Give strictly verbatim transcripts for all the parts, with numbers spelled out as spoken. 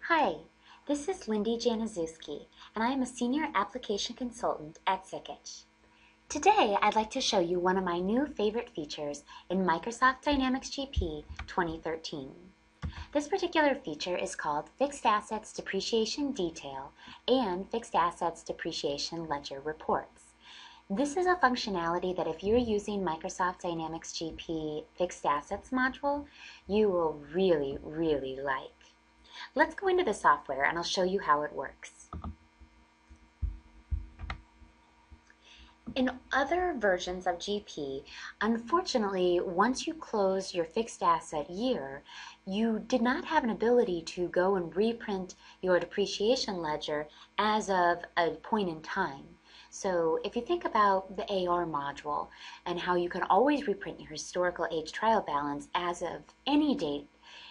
Hi, this is Lindy Januszewski, and I am a Senior Application Consultant at Sikich. Today, I'd like to show you one of my new favorite features in Microsoft Dynamics G P twenty thirteen. This particular feature is called Fixed Assets Depreciation Detail and Fixed Assets Depreciation Ledger Reports. This is a functionality that if you're using Microsoft Dynamics G P Fixed Assets module, you will really, really like. Let's go into the software and I'll show you how it works. In other versions of G P, unfortunately, once you close your fixed asset year, you did not have an ability to go and reprint your depreciation ledger as of a point in time. So if you think about the A R module and how you can always reprint your historical age trial balance as of any date,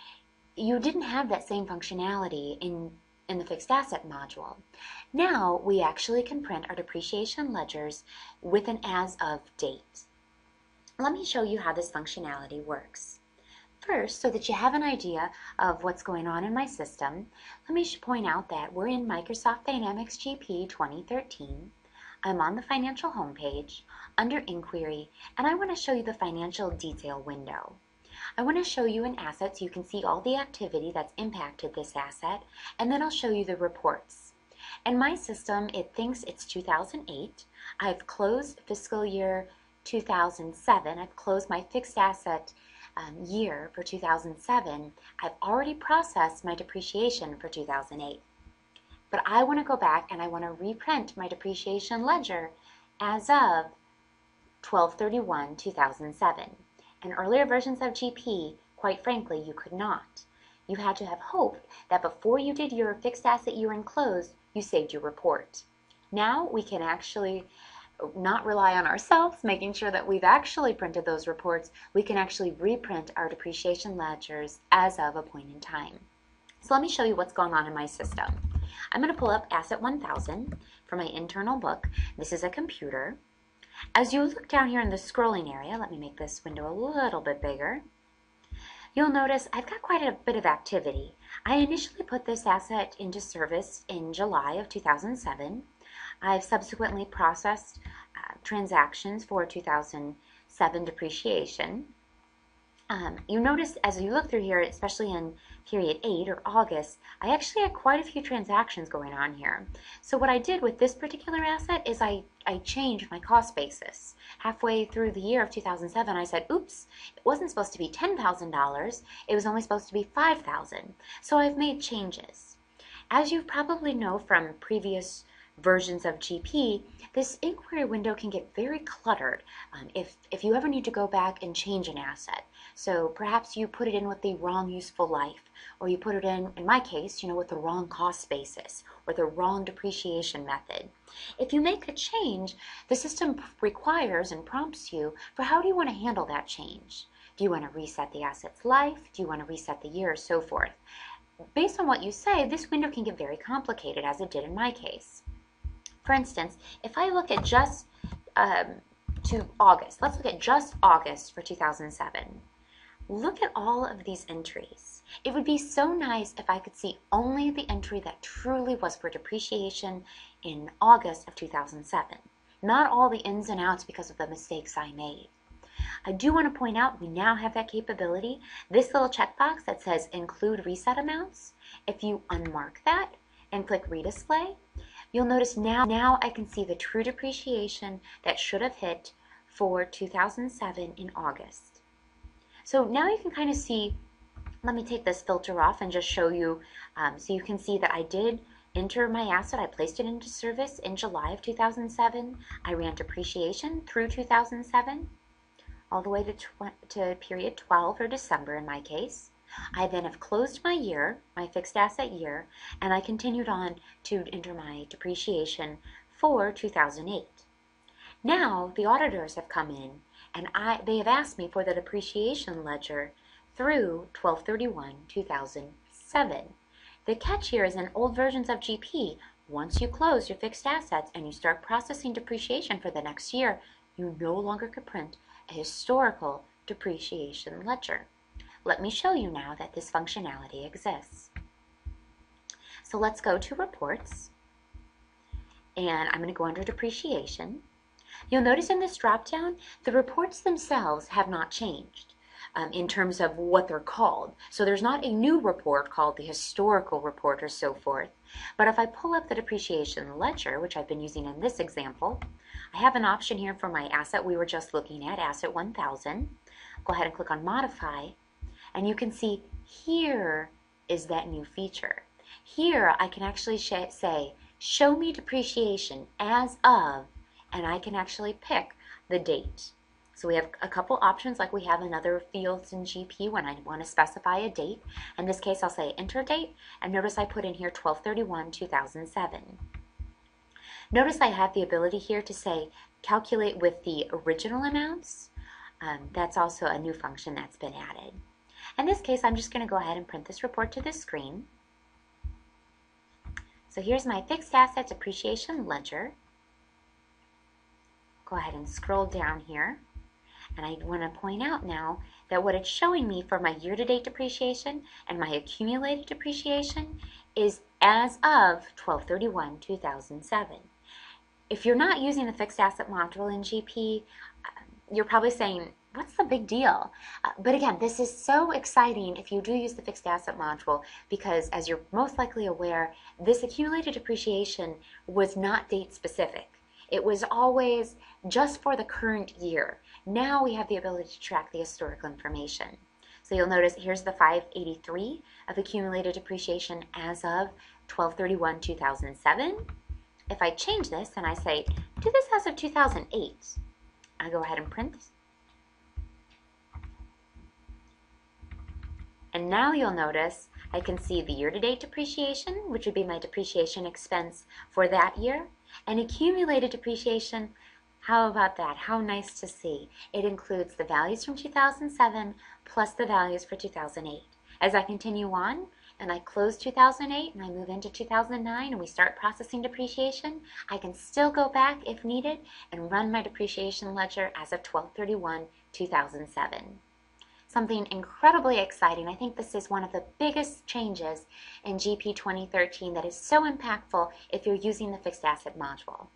you didn't have that same functionality in, in the fixed asset module. Now we actually can print our depreciation ledgers with an as of date. Let me show you how this functionality works. First, so that you have an idea of what's going on in my system, let me point out that we're in Microsoft Dynamics G P twenty thirteen. I'm on the financial homepage under Inquiry, and I want to show you the financial detail window. I want to show you an asset so you can see all the activity that's impacted this asset, and then I'll show you the reports. In my system, it thinks it's two thousand eight. I've closed fiscal year two thousand seven. I've closed my fixed asset um, year for two thousand seven. I've already processed my depreciation for two thousand eight. But I want to go back and I want to reprint my depreciation ledger as of twelve thirty-one two thousand seven. In earlier versions of G P, quite frankly, you could not. You had to have hope that before you did your fixed asset year and closed, you saved your report. Now we can actually not rely on ourselves, making sure that we've actually printed those reports. We can actually reprint our depreciation ledgers as of a point in time. So let me show you what's going on in my system. I'm going to pull up Asset one thousand from my internal book. This is a computer. As you look down here in the scrolling area, let me make this window a little bit bigger, you'll notice I've got quite a bit of activity. I initially put this asset into service in July of two thousand seven. I've subsequently processed uh, transactions for two thousand seven depreciation. Um, you notice as you look through here, especially in period eight or August, I actually had quite a few transactions going on here. So what I did with this particular asset is I, I changed my cost basis. Halfway through the year of two thousand seven, I said, oops, it wasn't supposed to be ten thousand dollars, it was only supposed to be five thousand dollars. So I've made changes. As you probably know from previous versions of G P, this inquiry window can get very cluttered um, if, if you ever need to go back and change an asset. So perhaps you put it in with the wrong useful life, or you put it in, in my case, you know, with the wrong cost basis or the wrong depreciation method. If you make a change, the system requires and prompts you for how do you want to handle that change. Do you want to reset the asset's life? Do you want to reset the year, or so forth? Based on what you say, this window can get very complicated, as it did in my case. For instance, if I look at just um, to August, let's look at just August for two thousand seven. Look at all of these entries. It would be so nice if I could see only the entry that truly was for depreciation in August of two thousand seven, not all the ins and outs because of the mistakes I made. I do want to point out we now have that capability. This little checkbox that says include reset amounts, if you unmark that and click redisplay, you'll notice now, now I can see the true depreciation that should have hit for two thousand seven in August. So now you can kind of see, let me take this filter off and just show you, um, so you can see that I did enter my asset. I placed it into service in July of two thousand seven. I ran depreciation through two thousand seven, all the way to, to period twelve, or December in my case. I then have closed my year, my fixed asset year, and I continued on to enter my depreciation for two thousand eight. Now the auditors have come in and I, they have asked me for the depreciation ledger through twelve thirty-one two thousand seven. The catch here is in old versions of G P, once you close your fixed assets and you start processing depreciation for the next year, you no longer could print a historical depreciation ledger. Let me show you now that this functionality exists. So let's go to reports, and I'm going to go under depreciation. You'll notice in this drop-down, the reports themselves have not changed um, in terms of what they're called. So there's not a new report called the historical report or so forth. But if I pull up the depreciation ledger, which I've been using in this example, I have an option here for my asset we were just looking at, asset one thousand. Go ahead and click on modify, and you can see here is that new feature. Here I can actually say, show me depreciation as of, and I can actually pick the date. So we have a couple options like we have in other fields in G P when I want to specify a date. In this case, I'll say enter date, and notice I put in here twelve thirty-one two thousand seven. Notice I have the ability here to say calculate with the original amounts. Um, that's also a new function that's been added. In this case, I'm just going to go ahead and print this report to the screen. So here's my fixed asset depreciation ledger. Go ahead and scroll down here. And I want to point out now that what it's showing me for my year-to-date depreciation and my accumulated depreciation is as of twelve thirty-one two thousand seven. If you're not using the fixed asset module in G P, you're probably saying, what's the big deal? Uh, but again, this is so exciting if you do use the fixed asset module because, as you're most likely aware, this accumulated depreciation was not date specific. It was always just for the current year. Now we have the ability to track the historical information. So you'll notice here's the five eighty-three of accumulated depreciation as of twelve thirty-one two thousand seven. If I change this and I say, do this as of two thousand eight, I go ahead and print. And now you'll notice I can see the year-to-date depreciation, which would be my depreciation expense for that year, and accumulated depreciation. How about that? How nice to see. It includes the values from two thousand seven plus the values for two thousand eight. As I continue on and I close two thousand eight and I move into two thousand nine and we start processing depreciation, I can still go back if needed and run my depreciation ledger as of twelve thirty-one two thousand seven. Something incredibly exciting. I think this is one of the biggest changes in G P twenty thirteen that is so impactful if you're using the fixed asset module.